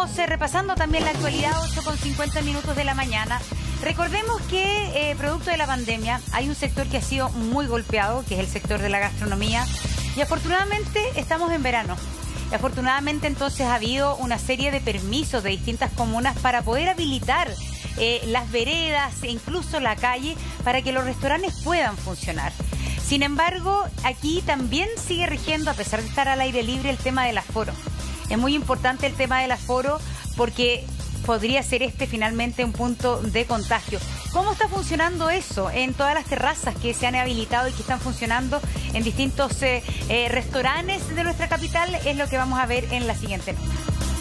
Estamos repasando también la actualidad, 8:50 minutos de la mañana. Recordemos que producto de la pandemia hay un sector que ha sido muy golpeado, que es el sector de la gastronomía, y afortunadamente estamos en verano. Y afortunadamente entonces ha habido una serie de permisos de distintas comunas para poder habilitar las veredas e incluso la calle para que los restaurantes puedan funcionar. Sin embargo, aquí también sigue rigiendo, a pesar de estar al aire libre, el tema del aforo. Es muy importante el tema del aforo porque podría ser finalmente un punto de contagio. ¿Cómo está funcionando eso en todas las terrazas que se han habilitado y que están funcionando en distintos restaurantes de nuestra capital? Es lo que vamos a ver en la siguiente nota.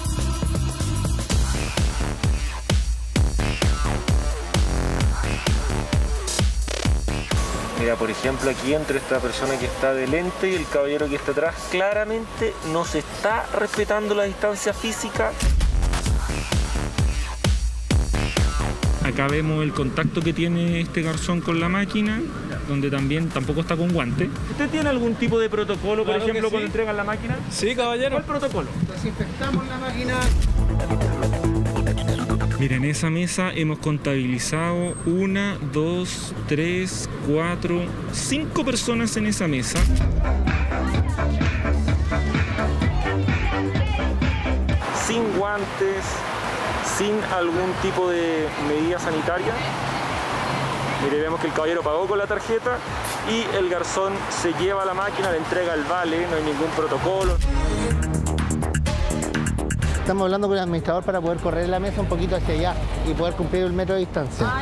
Mira, por ejemplo, aquí entre esta persona que está de lente y el caballero que está atrás, claramente no se está respetando la distancia física. Acá vemos el contacto que tiene este garzón con la máquina, donde tampoco está con guante. ¿Usted tiene algún tipo de protocolo, por ejemplo, cuando entregan la máquina? Sí, caballero. ¿Cuál protocolo? Desinfectamos la máquina. Miren, en esa mesa hemos contabilizado 1, 2, 3, 4, 5 personas en esa mesa. Sin guantes, sin algún tipo de medida sanitaria. Mire, vemos que el caballero pagó con la tarjeta y el garzón se lleva la máquina, le entrega el vale, no hay ningún protocolo. Estamos hablando con el administrador para poder correr la mesa un poquito hacia allá y poder cumplir el metro de distancia.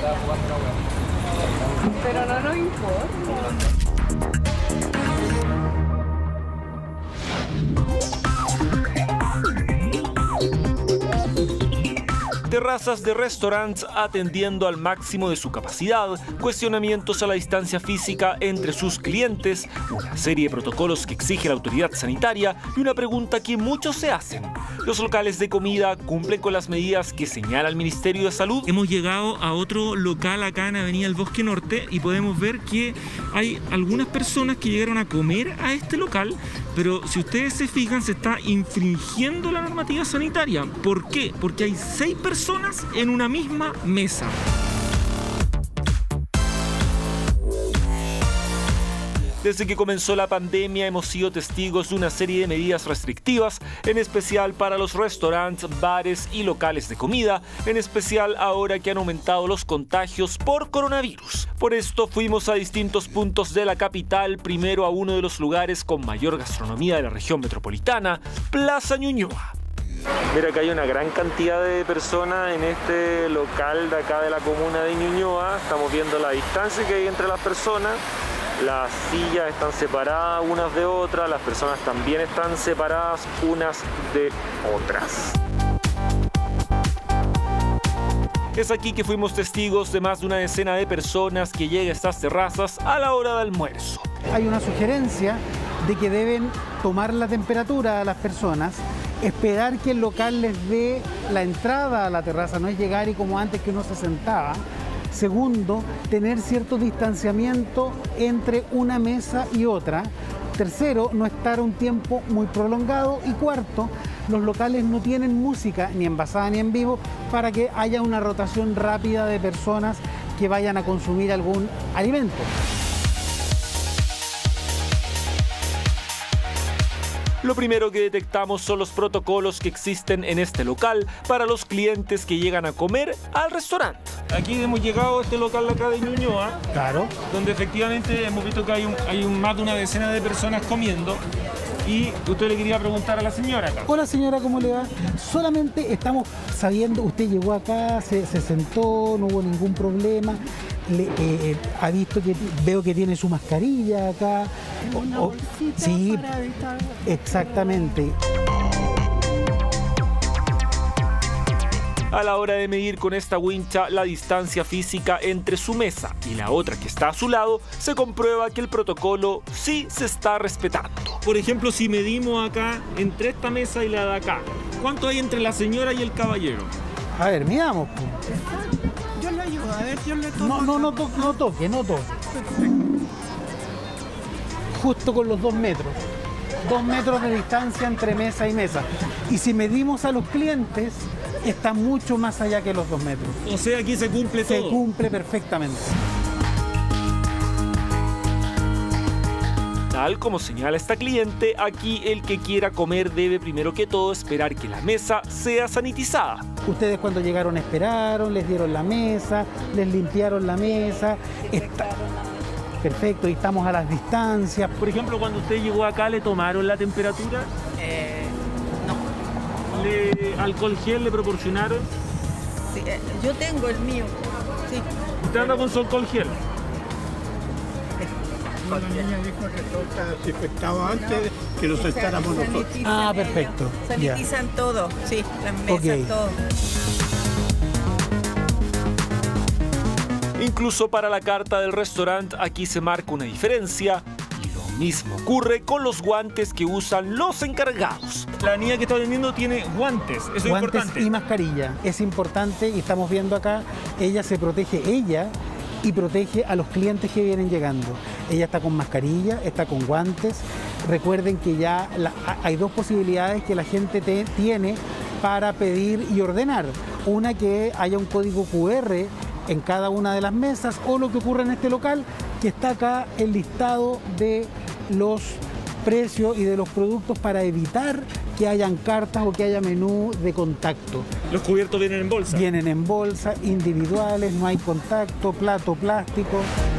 Pero no nos importa. Terrazas de restaurantes atendiendo al máximo de su capacidad, cuestionamientos a la distancia física entre sus clientes, una serie de protocolos que exige la autoridad sanitaria y una pregunta que muchos se hacen. ¿Los locales de comida cumplen con las medidas que señala el Ministerio de Salud? Hemos llegado a otro local acá en Avenida El Bosque Norte y podemos ver que hay algunas personas que llegaron a comer a este local, pero si ustedes se fijan se está infringiendo la normativa sanitaria. ¿Por qué? Porque hay 6 personas en una misma mesa. Desde que comenzó la pandemia hemos sido testigos de una serie de medidas restrictivas, en especial para los restaurantes, bares y locales de comida, en especial ahora que han aumentado los contagios por coronavirus. Por esto fuimos a distintos puntos de la capital, primero a uno de los lugares con mayor gastronomía de la región metropolitana, Plaza Ñuñoa. Mira que hay una gran cantidad de personas en este local de acá de la comuna de Ñuñoa. Estamos viendo la distancia que hay entre las personas. Las sillas están separadas unas de otras, las personas también están separadas unas de otras. Es aquí que fuimos testigos de más de una decena de personas que llegan a estas terrazas a la hora de almuerzo. Hay una sugerencia de que deben tomar la temperatura a las personas, esperar que el local les dé la entrada a la terraza, no es llegar y como antes que uno se sentaba. Segundo, tener cierto distanciamiento entre una mesa y otra. Tercero, no estar un tiempo muy prolongado. Y cuarto, los locales no tienen música ni envasada ni en vivo para que haya una rotación rápida de personas que vayan a consumir algún alimento. Lo primero que detectamos son los protocolos que existen en este local para los clientes que llegan a comer al restaurante. Aquí hemos llegado a este local de acá de Ñuñoa, Claro. Donde efectivamente hemos visto que hay más de una decena de personas comiendo. Y usted le quería preguntar a la señora acá. Hola señora, ¿cómo le va? Solamente estamos sabiendo, usted llegó acá, se sentó, no hubo ningún problema. Ha visto que veo que tiene su mascarilla acá. Una bolsita sí, para evitar. exactamente. A la hora de medir con esta wincha la distancia física entre su mesa y la otra que está a su lado, se comprueba que el protocolo sí se está respetando. Por ejemplo, si medimos acá entre esta mesa y la de acá, ¿cuánto hay entre la señora y el caballero? A ver, miramos. Yo le ayudo, a ver, yo le tomo. No toque. Justo con los 2 metros. 2 metros de distancia entre mesa y mesa. Y si medimos a los clientes, está mucho más allá que los 2 metros. O sea, aquí se cumple todo. Se cumple perfectamente. Tal como señala esta cliente, aquí el que quiera comer debe primero que todo esperar que la mesa sea sanitizada. Ustedes cuando llegaron esperaron, les dieron la mesa, les limpiaron la mesa. Perfecto, y estamos a las distancias. Por ejemplo, cuando usted llegó acá, ¿le tomaron la temperatura? No. ¿Alcohol gel le proporcionaron? Sí, yo tengo el mío. Sí. ¿Usted anda con su alcohol gel? La niña dijo que todo está desinfectado antes que nos sentáramos nosotros. Ah, perfecto. Sanitizan todo, sí, las mesas, Ok. todo. Incluso para la carta del restaurante aquí se marca una diferencia y lo mismo ocurre con los guantes que usan los encargados. La niña que está vendiendo tiene guantes, eso es Guantes importante. y mascarilla. Es importante y estamos viendo acá, ella se protege ella y protege a los clientes que vienen llegando. Ella está con mascarilla, está con guantes. Recuerden que ya hay 2 posibilidades que la gente tiene para pedir y ordenar. Una, que haya un código QR en cada una de las mesas, o lo que ocurre en este local, que está acá el listado de los precios y de los productos para evitar que hayan cartas o que haya menú de contacto. Los cubiertos vienen en bolsa. Vienen en bolsa, individuales, no hay contacto, plato plástico.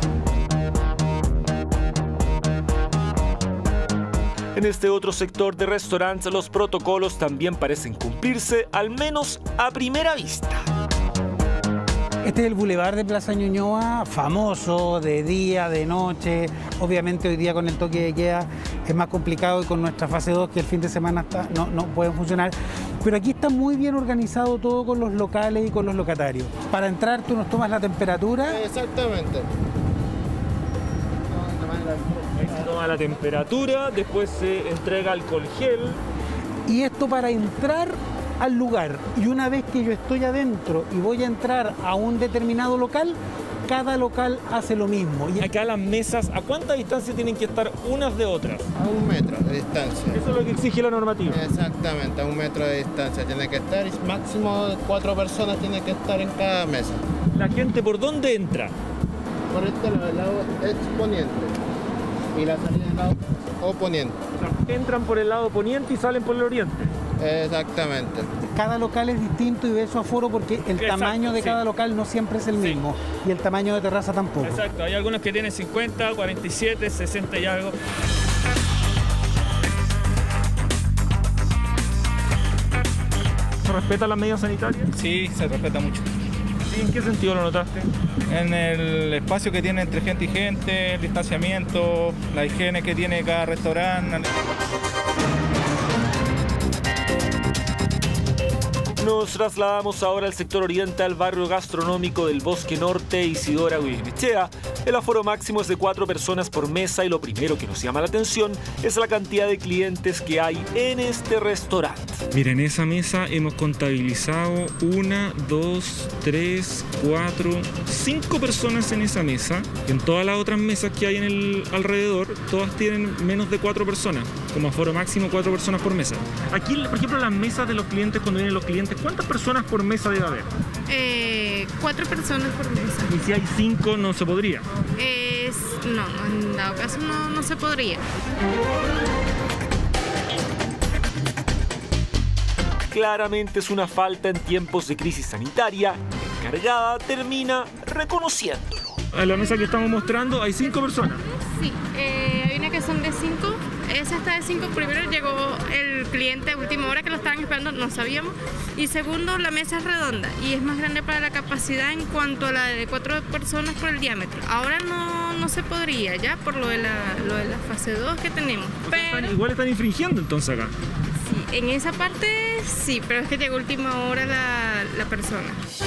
En este otro sector de restaurantes los protocolos también parecen cumplirse, al menos a primera vista. Este es el bulevar de Plaza Ñuñoa, famoso de día, de noche. Obviamente hoy día con el toque de queda es más complicado, y con nuestra fase 2 que el fin de semana no pueden funcionar. Pero aquí está muy bien organizado todo con los locales y con los locatarios. Para entrar tú nos tomas la temperatura. Exactamente. Ahí se toma la temperatura, después se entrega alcohol gel. Y esto para entrar al lugar. Y una vez que yo estoy adentro y voy a entrar a un determinado local, cada local hace lo mismo. Y Acá las mesas, ¿a cuánta distancia tienen que estar unas de otras? a 1 metro de distancia. Eso es lo que exige la normativa. Exactamente, a 1 metro de distancia tiene que estar, y máximo 4 personas tienen que estar en cada mesa. ¿La gente por dónde entra? Por este lado, el lado exponiente y la salida del lado oponiente. O sea, entran por el lado poniente y salen por el oriente. Exactamente. cada local es distinto y ve su aforo porque el Exacto, tamaño de sí. cada local no siempre es el Sí. mismo y el tamaño de terraza tampoco. Exacto, hay algunos que tienen 50, 47, 60 y algo. ¿Se respetan las medidas sanitarias? Sí, se respeta mucho. ¿Y en qué sentido lo notaste? En el espacio que tiene entre gente y gente, el distanciamiento, la higiene que tiene cada restaurante. Nos trasladamos ahora al sector oriente, al barrio gastronómico del Bosque Norte, Isidora Goyenechea. El aforo máximo es de 4 personas por mesa y lo primero que nos llama la atención es la cantidad de clientes que hay en este restaurante. Miren, en esa mesa hemos contabilizado 1, 2, 3, 4, 5 personas en esa mesa. En todas las otras mesas que hay en el alrededor, todas tienen menos de 4 personas. Como aforo máximo 4 personas por mesa. Aquí, por ejemplo, las mesas de los clientes, cuando vienen los clientes, ¿cuántas personas por mesa debe haber? 4 personas por mesa. Y si hay 5, no se podría. No, en dado caso no se podría. Claramente es una falta en tiempos de crisis sanitaria. La encargada termina reconociéndolo. En la mesa que estamos mostrando hay 5 personas. Sí, hay una que son de 5. Esa está de 5. Primero llegó el cliente a última hora que lo estaban esperando, no sabíamos. Y segundo, la mesa es redonda y es más grande para la capacidad en cuanto a la de 4 personas por el diámetro. Ahora no se podría ya por lo de la fase 2 que tenemos. Pero Igual están infringiendo entonces acá. sí, en esa parte sí, pero es que llegó a última hora la persona.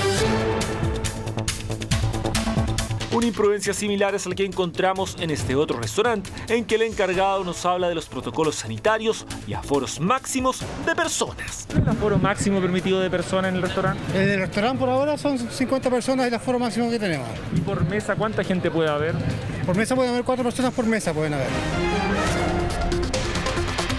Una imprudencia similar es la que encontramos en este otro restaurante, en que el encargado nos habla de los protocolos sanitarios y aforos máximos de personas. ¿Cuál es el aforo máximo permitido de personas en el restaurante? En el restaurante por ahora son 50 personas, el aforo máximo que tenemos. ¿Y por mesa cuánta gente puede haber? Por mesa pueden haber 4 personas por mesa, pueden haber.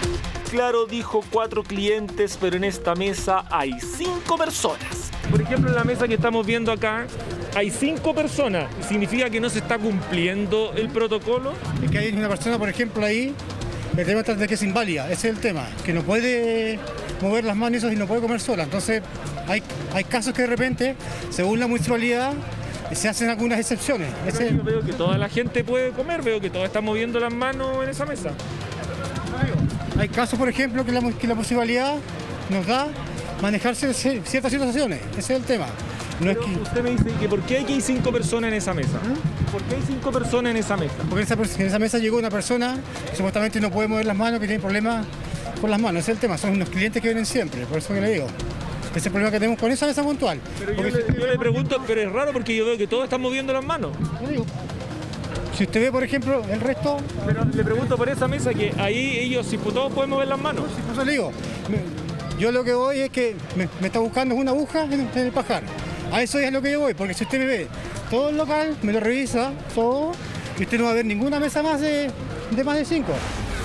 Claro, dijo 4 clientes, pero en esta mesa hay 5 personas. Por ejemplo, en la mesa que estamos viendo acá, hay 5 personas. ¿Significa que no se está cumpliendo el protocolo? Es que hay una persona, por ejemplo, ahí, el tema de que es inválida, ese es el tema, que no puede mover las manos y no puede comer sola. Entonces, hay casos que de repente, según la municipalidad, se hacen algunas excepciones. Yo veo que toda la gente puede comer, veo que todos están moviendo las manos en esa mesa. Hay casos, por ejemplo, que la municipalidad nos da manejarse ciertas situaciones. Ese es el tema. No es que... Usted me dice que ¿por qué hay 5 personas en esa mesa? ¿Por qué hay 5 personas en esa mesa? Porque en esa mesa llegó una persona que supuestamente no puede mover las manos, que tiene problemas con las manos. Ese es el tema. Son unos clientes que vienen siempre, por eso que le digo. Ese es el problema que tenemos con esa mesa puntual. Pero yo le pregunto, pero es raro porque yo veo que todos están moviendo las manos. Yo digo, si usted ve, por ejemplo, el resto... Pero le pregunto por esa mesa que ahí ellos, si todos pueden mover las manos. Por eso le digo, yo lo que voy es que me está buscando una aguja en el pajar. A eso es lo que yo voy, porque si usted me ve todo el local, me lo revisa, todo, y usted no va a ver ninguna mesa más de más de 5.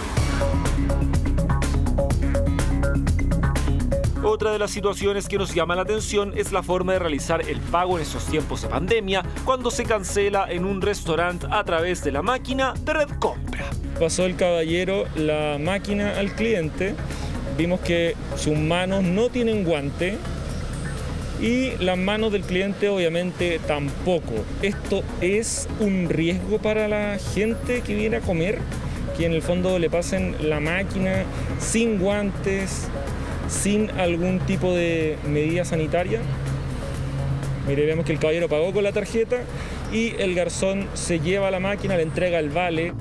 Otra de las situaciones que nos llama la atención es la forma de realizar el pago en estos tiempos de pandemia, cuando se cancela en un restaurante a través de la máquina de Red Compra. Pasó el caballero la máquina al cliente, vimos que sus manos no tienen guante y las manos del cliente obviamente tampoco. ¿Esto es un riesgo para la gente que viene a comer? Que en el fondo le pasen la máquina sin guantes, sin algún tipo de medida sanitaria. Mire, vemos que el caballero pagó con la tarjeta y el garzón se lleva la máquina, le entrega el vale.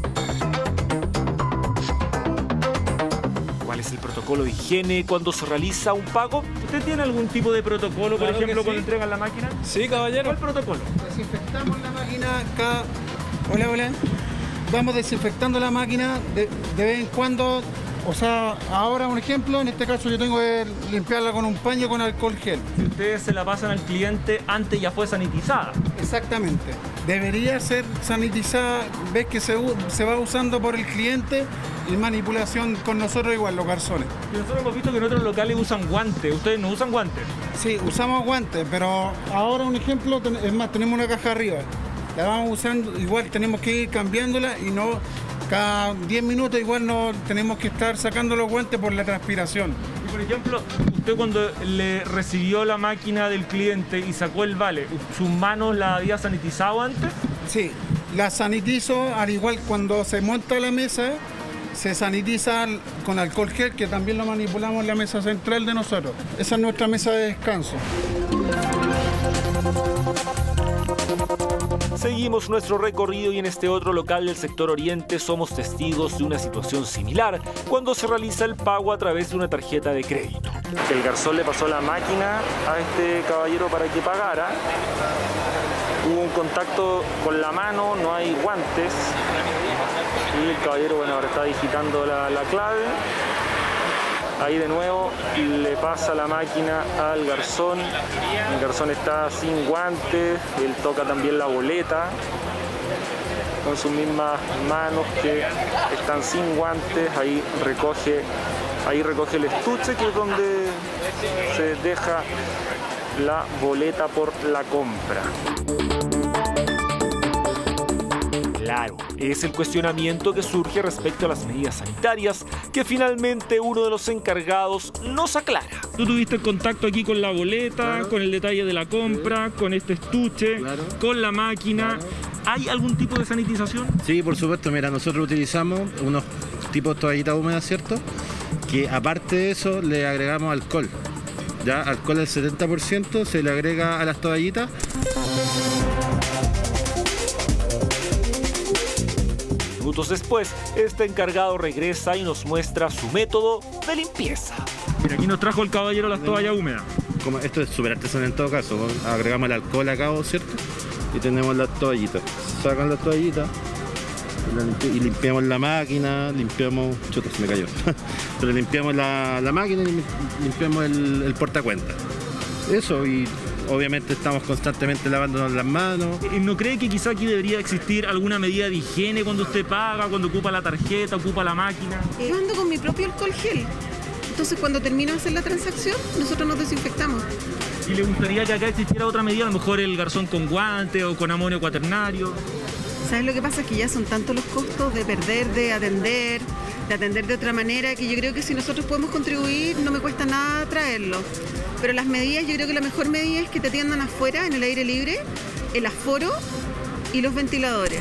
¿Cuál es el protocolo de higiene cuando se realiza un pago? ¿Usted tiene algún tipo de protocolo, por ejemplo, cuando sí. entregan la máquina? Sí, caballero. ¿Cuál protocolo? Desinfectamos la máquina cada... Hola. Vamos desinfectando la máquina de vez en cuando. O sea, ahora un ejemplo, en este caso yo tengo que limpiarla con un paño con alcohol gel. Si ustedes se la pasan al cliente, antes ya fue sanitizada. Exactamente. Debería ser sanitizada, ves que se va usando por el cliente y manipulación con nosotros igual, los garzones. Y nosotros hemos visto que en otros locales usan guantes. ¿Ustedes no usan guantes? Sí, usamos guantes, pero ahora un ejemplo, es más, tenemos una caja arriba. La vamos usando, igual tenemos que ir cambiándola y no... Cada 10 minutos igual no tenemos que estar sacando los guantes por la transpiración. Y por ejemplo, usted cuando le recibió la máquina del cliente y sacó el vale, ¿sus manos la había sanitizado antes? Sí, la sanitizo, al igual cuando se monta la mesa, se sanitiza con alcohol gel, que también lo manipulamos en la mesa central de nosotros. Esa es nuestra mesa de descanso. Seguimos nuestro recorrido y en este otro local del sector oriente somos testigos de una situación similar cuando se realiza el pago a través de una tarjeta de crédito. El garzón le pasó la máquina a este caballero para que pagara. Hubo un contacto con la mano, no hay guantes. Y el caballero, bueno, ahora está digitando la clave. Ahí de nuevo le pasa la máquina al garzón. El garzón está sin guantes, él toca también la boleta con sus mismas manos que están sin guantes. Ahí recoge el estuche, que es donde se deja la boleta por la compra. Claro, es el cuestionamiento que surge respecto a las medidas sanitarias que finalmente uno de los encargados nos aclara. Tú tuviste el contacto aquí con la boleta, claro, con el detalle de la compra, con este estuche, claro, con la máquina. Claro. ¿Hay algún tipo de sanitización? Sí, por supuesto. Mira, nosotros utilizamos unos tipos de toallitas húmedas, ¿cierto? Que aparte de eso le agregamos alcohol. Ya, alcohol al 70% se le agrega a las toallitas. Minutos después, este encargado regresa y nos muestra su método de limpieza. Mira, aquí nos trajo el caballero las toallas húmedas. Como esto es súper artesanal en todo caso, agregamos el alcohol acá, ¿cierto? Y tenemos las toallitas. Sacan las toallitas y limpiamos la máquina, limpiamos... Chuta, se me cayó. Pero limpiamos la máquina y limpiamos el portacuenta. Eso, y Obviamente estamos constantemente lavándonos las manos. ¿No cree que quizá aquí debería existir alguna medida de higiene cuando usted paga, cuando ocupa la tarjeta, ocupa la máquina? Yo ando con mi propio alcohol gel. Entonces cuando termino de hacer la transacción, nosotros nos desinfectamos. ¿Y le gustaría que acá existiera otra medida? A lo mejor el garzón con guantes o con amonio cuaternario. ¿Sabes lo que pasa? Es que ya son tantos los costos de perder, de atender de otra manera, que yo creo que si nosotros podemos contribuir, no me cuesta nada traerlo. Pero las medidas, yo creo que la mejor medida es que te atiendan afuera, en el aire libre, el aforo y los ventiladores.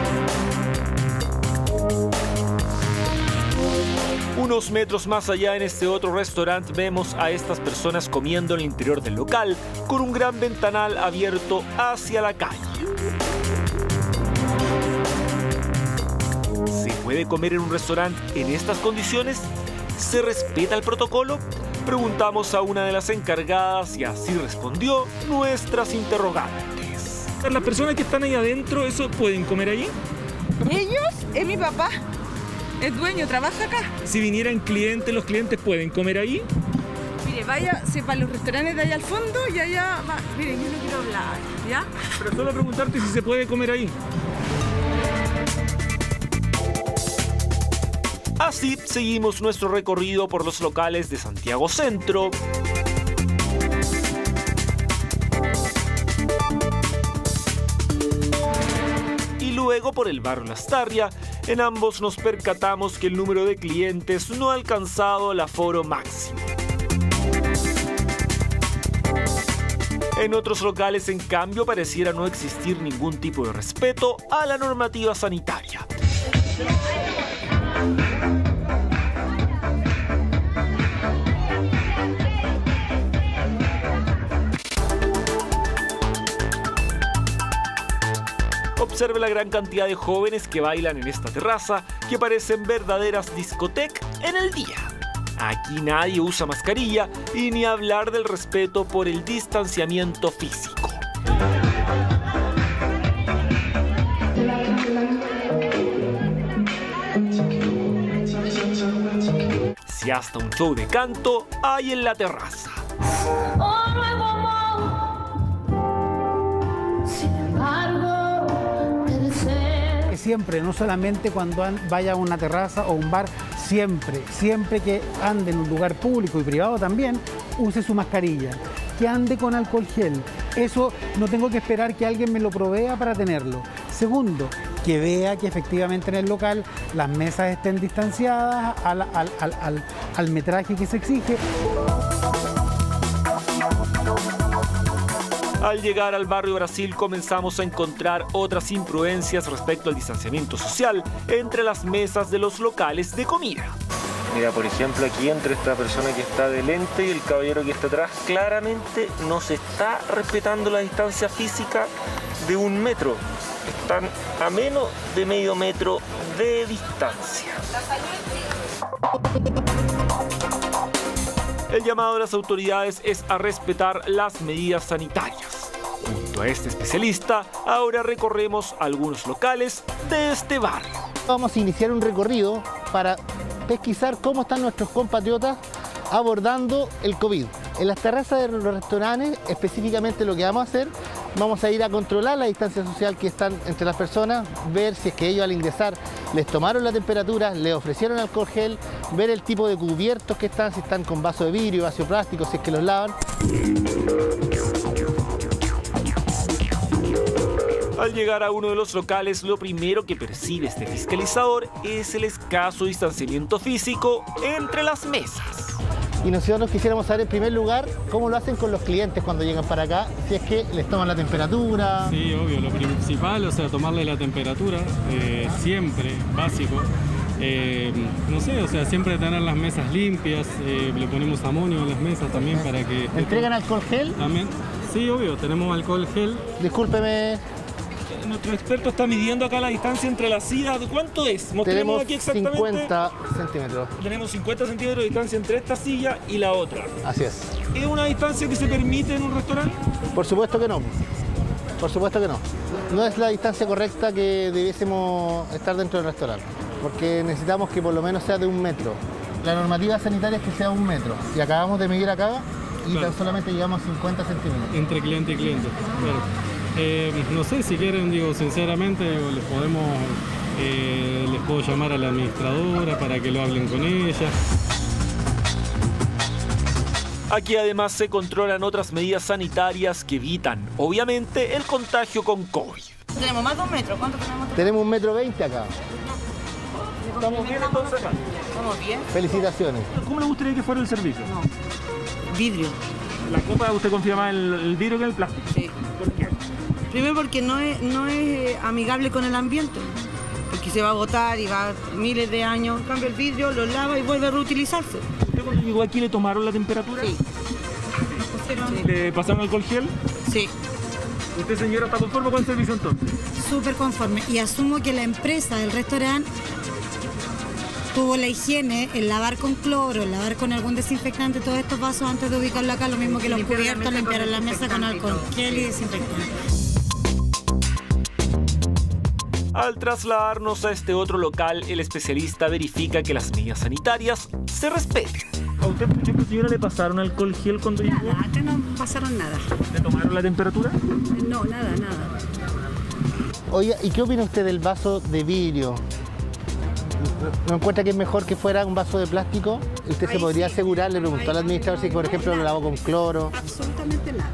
Unos metros más allá, en este otro restaurante, vemos a estas personas comiendo en el interior del local, con un gran ventanal abierto hacia la calle. ¿Se puede comer en un restaurante en estas condiciones? ¿Se respeta el protocolo? Preguntamos a una de las encargadas y así respondió nuestras interrogantes. ¿Las personas que están ahí adentro, eso pueden comer allí? Ellos, es mi papá, es dueño, trabaja acá. Si vinieran clientes, ¿los clientes pueden comer ahí? Mire, vaya, si para los restaurantes de allá al fondo y allá va. Miren, yo no quiero hablar, ¿ya? Pero solo preguntarte si se puede comer ahí. Así seguimos nuestro recorrido por los locales de Santiago Centro. Y luego por el barrio Lastarria. En ambos nos percatamos que el número de clientes no ha alcanzado el aforo máximo. En otros locales, en cambio, pareciera no existir ningún tipo de respeto a la normativa sanitaria. Observe la gran cantidad de jóvenes que bailan en esta terraza, que parecen verdaderas discotecas en el día. Aquí nadie usa mascarilla y ni hablar del respeto por el distanciamiento físico. Si hasta un show de canto hay en la terraza. Siempre, no solamente cuando vaya a una terraza o un bar, siempre que ande en un lugar público y privado también, use su mascarilla, que ande con alcohol gel. Eso no tengo que esperar que alguien me lo provea para tenerlo. Segundo, que vea que efectivamente en el local las mesas estén distanciadas al metraje que se exige. Al llegar al barrio Brasil comenzamos a encontrar otras imprudencias respecto al distanciamiento social entre las mesas de los locales de comida. Mira, por ejemplo, aquí entre esta persona que está de lente y el caballero que está atrás, claramente no se está respetando la distancia física de 1 metro. Están a menos de medio metro de distancia. El llamado de las autoridades es a respetar las medidas sanitarias. Junto a este especialista, ahora recorremos algunos locales de este barrio. Vamos a iniciar un recorrido para pesquisar cómo están nuestros compatriotas abordando el COVID. En las terrazas de los restaurantes, específicamente lo que vamos a hacer, vamos a ir a controlar la distancia social que están entre las personas, ver si es que ellos al ingresar les tomaron la temperatura, les ofrecieron alcohol gel, ver el tipo de cubiertos que están, si están con vaso de vidrio, vaso plástico, si es que los lavan. Al llegar a uno de los locales, lo primero que percibe este fiscalizador es el escaso distanciamiento físico entre las mesas. Y nosotros quisiéramos saber en primer lugar cómo lo hacen con los clientes cuando llegan para acá, si es que les toman la temperatura. Sí, obvio, lo principal, o sea, tomarle la temperatura, siempre, básico. No sé, o sea, siempre tener las mesas limpias, le ponemos amonio en las mesas también para que... ¿Entregan alcohol gel? También, sí, obvio, tenemos alcohol gel. Discúlpeme. Nuestro experto está midiendo acá la distancia entre las sillas. ¿Cuánto es? Tenemos aquí exactamente 50 centímetros. Tenemos 50 centímetros de distancia entre esta silla y la otra. Así es. ¿Es una distancia que se permite en un restaurante? Por supuesto que no. Por supuesto que no. No es la distancia correcta que debiésemos estar dentro del restaurante, porque necesitamos que por lo menos sea de 1 metro. La normativa sanitaria es que sea 1 metro. Y acabamos de medir acá y claro, tan solamente llegamos a 50 centímetros. entre cliente y cliente, claro. No sé, si quieren, digo, sinceramente, digo, les puedo llamar a la administradora para que lo hablen con ella. Aquí además se controlan otras medidas sanitarias que evitan, obviamente, el contagio con COVID. Tenemos más de 1 metro. ¿Cuánto tenemos? Tenemos 1,20 m acá. ¿Estamos bien entonces? ¿Estamos bien? Felicitaciones. ¿Cómo le gustaría que fuera el servicio? No. Vidrio. ¿La copa usted confía más en el vidrio que en el plástico? Sí. ¿Por qué? Primero porque no es amigable con el ambiente. Porque se va a botar y va miles de años. En cambio el vidrio lo lava y vuelve a reutilizarse. ¿Usted cuando llegó aquí le tomaron la temperatura? Sí. ¿Le pasaron alcohol gel? Sí. ¿Usted, señora, está conforme con el servicio entonces? Súper conforme. Y asumo que la empresa del restaurante tuvo la higiene, el lavar con cloro, el lavar con algún desinfectante todos estos vasos antes de ubicarlo acá, lo mismo que los cubiertos, limpiar la mesa con alcohol gel y desinfectante. Al trasladarnos a este otro local, el especialista verifica que las medidas sanitarias se respeten. ¿A usted, por ejemplo, señora, le pasaron alcohol gel cuando llegó? Nada, antes no pasaron nada. ¿Le tomaron la temperatura? No, nada. Oiga, ¿y qué opina usted del vaso de vidrio? ¿No encuentra que es mejor que fuera un vaso de plástico? ¿Usted se podría asegurar? Le preguntó al administrador si, por ejemplo, lo lavó con cloro. Absolutamente nada.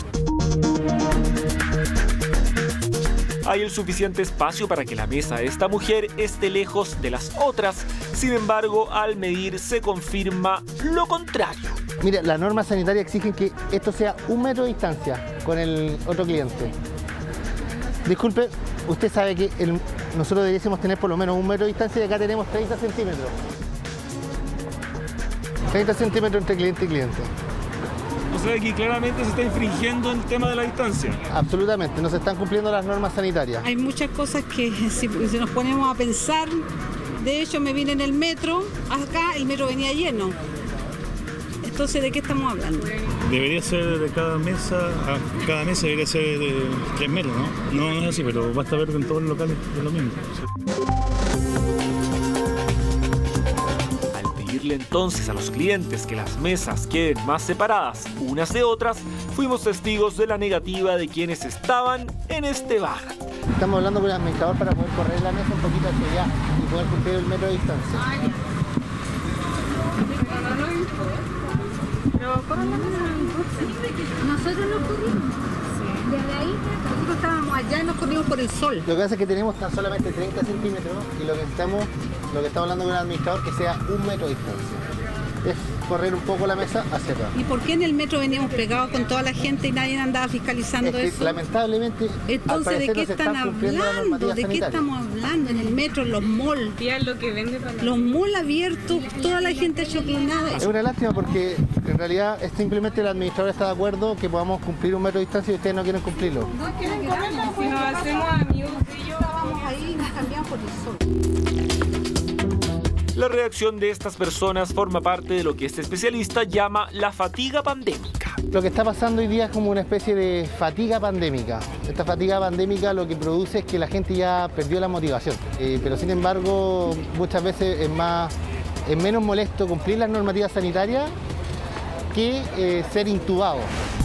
Hay el suficiente espacio para que la mesa de esta mujer esté lejos de las otras. Sin embargo, al medir se confirma lo contrario. Mira, las normas sanitarias exigen que esto sea 1 metro de distancia con el otro cliente. Disculpe, usted sabe que nosotros deberíamos tener por lo menos 1 metro de distancia y acá tenemos 30 centímetros. 30 centímetros entre cliente y cliente. O sea que claramente se está infringiendo el tema de la distancia. Absolutamente, no se están cumpliendo las normas sanitarias. Hay muchas cosas que si nos ponemos a pensar, de hecho me vine en el metro, acá el metro venía lleno. Entonces, ¿de qué estamos hablando? Debería ser de cada mesa debería ser de 3 metros, ¿no? No es así, pero basta ver que en todos los locales es lo mismo. Entonces a los clientes que las mesas queden más separadas unas de otras, fuimos testigos de la negativa de quienes estaban en este bar. Estamos hablando con el administrador para poder correr la mesa un poquito hacia allá y poder cumplir el metro de distancia. Nosotros nos corrimos. Desde ahí nosotros estábamos allá y nos corrimos por el sol. Lo que pasa es que tenemos tan solamente 30 centímetros y lo que estamos hablando con el administrador que sea 1 metro de distancia. Es correr un poco la mesa hacia acá. ¿Y por qué en el metro veníamos pegados con toda la gente y nadie andaba fiscalizando eso? Lamentablemente, entonces, ¿de qué están hablando? ¿De qué estamos hablando? En el metro, en los malls. Los malls abiertos, toda la gente choclonada. Es una lástima porque en realidad simplemente el administrador está de acuerdo que podamos cumplir 1 metro de distancia y ustedes no quieren cumplirlo. No es que no queramos, si nos hacemos amigos y yo estábamos ahí y nos cambiamos por el sol. La reacción de estas personas forma parte de lo que este especialista llama la fatiga pandémica. Lo que está pasando hoy día es como una especie de fatiga pandémica. Esta fatiga pandémica lo que produce es que la gente ya perdió la motivación. Pero sin embargo, muchas veces es menos molesto cumplir las normativas sanitarias que ser intubado.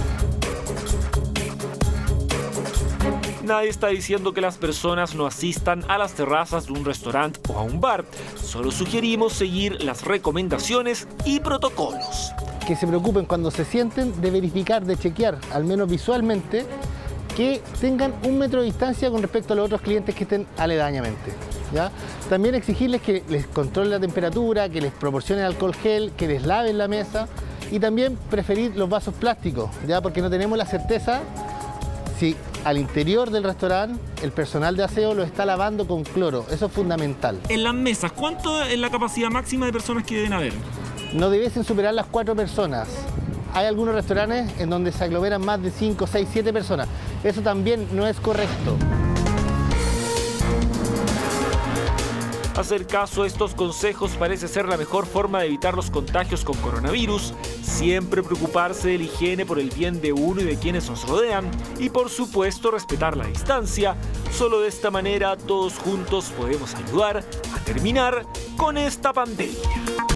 Nadie está diciendo que las personas no asistan a las terrazas de un restaurante o a un bar. Solo sugerimos seguir las recomendaciones y protocolos. Que se preocupen cuando se sienten de verificar, de chequear, al menos visualmente, que tengan 1 metro de distancia con respecto a los otros clientes que estén aledañamente. ¿Ya? También exigirles que les controlen la temperatura, que les proporcionen alcohol gel, que les laven la mesa y también preferir los vasos plásticos, ¿ya? Porque no tenemos la certeza si al interior del restaurante el personal de aseo lo está lavando con cloro. Eso es fundamental. En las mesas, ¿cuánto es la capacidad máxima de personas que deben haber? No debiesen superar las 4 personas. Hay algunos restaurantes en donde se aglomeran más de 5, 6, 7 personas. Eso también no es correcto. Hacer caso a estos consejos parece ser la mejor forma de evitar los contagios con coronavirus. Siempre preocuparse de la higiene por el bien de uno y de quienes nos rodean. Y por supuesto respetar la distancia. Solo de esta manera todos juntos podemos ayudar a terminar con esta pandemia.